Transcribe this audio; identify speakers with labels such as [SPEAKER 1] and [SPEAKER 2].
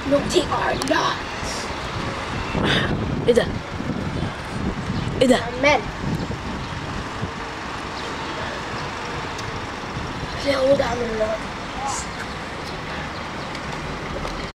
[SPEAKER 1] No, they are not.
[SPEAKER 2] ايه ده؟ ايه ده؟
[SPEAKER 1] Men. اليهود عملوا